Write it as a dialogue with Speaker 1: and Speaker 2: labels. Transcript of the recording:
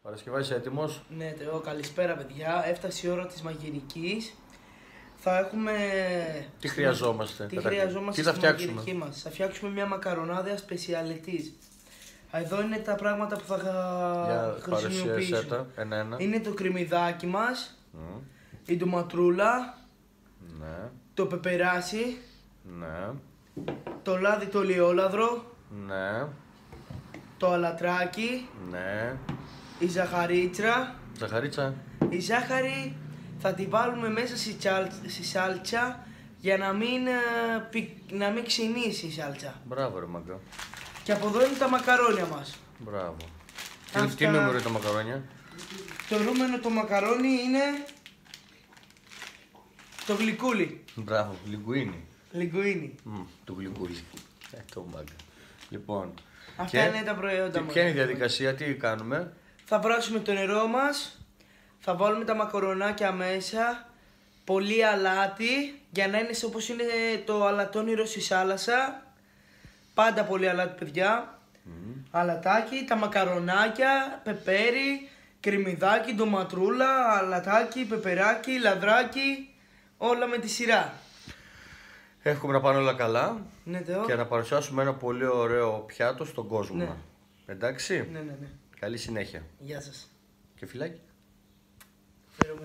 Speaker 1: Παρασκευάς, έτοιμος?
Speaker 2: Ναι, Θεό, καλησπέρα παιδιά. Έφτασε η ώρα της μαγειρικής. Θα έχουμε...
Speaker 1: Τι χρειαζόμαστε?
Speaker 2: Τι χρειαζόμαστε
Speaker 1: τι θα
Speaker 2: στη
Speaker 1: φτιάξουμε?
Speaker 2: μαγειρική μας? Θα φτιάξουμε μια μακαρονάδα σπεσιαλιτής. Εδώ είναι τα πράγματα που θα χρησιμοποιήσουμε.
Speaker 1: Ένα-ένα.
Speaker 2: Είναι το κρεμμυδάκι μας, η ντοματρούλα,
Speaker 1: Ναι.
Speaker 2: το πεπεράσι,
Speaker 1: Ναι.
Speaker 2: το λάδι το ελαιόλαδρο,
Speaker 1: Ναι.
Speaker 2: το αλατράκι,
Speaker 1: Ναι.
Speaker 2: η ζαχαρίτσα.
Speaker 1: Ζαχαρίτσα.
Speaker 2: Η ζάχαρη θα τη βάλουμε μέσα στη σάλτσα για να μην ξυνήσει η σάλτσα.
Speaker 1: Μπράβο ρε μαγκά.
Speaker 2: Και από εδώ είναι τα μακαρόνια μας.
Speaker 1: Μπράβο.
Speaker 2: Αυτά...
Speaker 1: Τι νούμερο είναι τα μακαρόνια?
Speaker 2: Το νούμερο το μακαρόνι είναι το γλυκούλι.
Speaker 1: Μπράβο, λιγκουίνι.
Speaker 2: Λιγκουίνι.
Speaker 1: Το γλυκούλι. Το μάγκα. Λοιπόν.
Speaker 2: Αυτά είναι τα προϊόντα μας.
Speaker 1: Ποια είναι η διαδικασία, τι κάνουμε?
Speaker 2: Θα βράσουμε το νερό μας, θα βάλουμε τα μακαρονάκια μέσα, πολύ αλάτι, για να είναι όπως είναι το αλατόνυρο στη θάλασσα. Πάντα πολύ αλάτι παιδιά. Αλατάκι, τα μακαρονάκια, πεπέρι, κρεμμυδάκι, ντοματρούλα, αλατάκι, πεπεράκι, λαδράκι, όλα με τη σειρά.
Speaker 1: Έχουμε να πάνε όλα καλά,
Speaker 2: Ναι, Θεό.
Speaker 1: και να παρουσιάσουμε ένα πολύ ωραίο πιάτο στον κόσμο.
Speaker 2: Ναι.
Speaker 1: Εντάξει.
Speaker 2: Ναι.
Speaker 1: Καλή συνέχεια.
Speaker 2: Γεια σας.
Speaker 1: Και φιλάκι.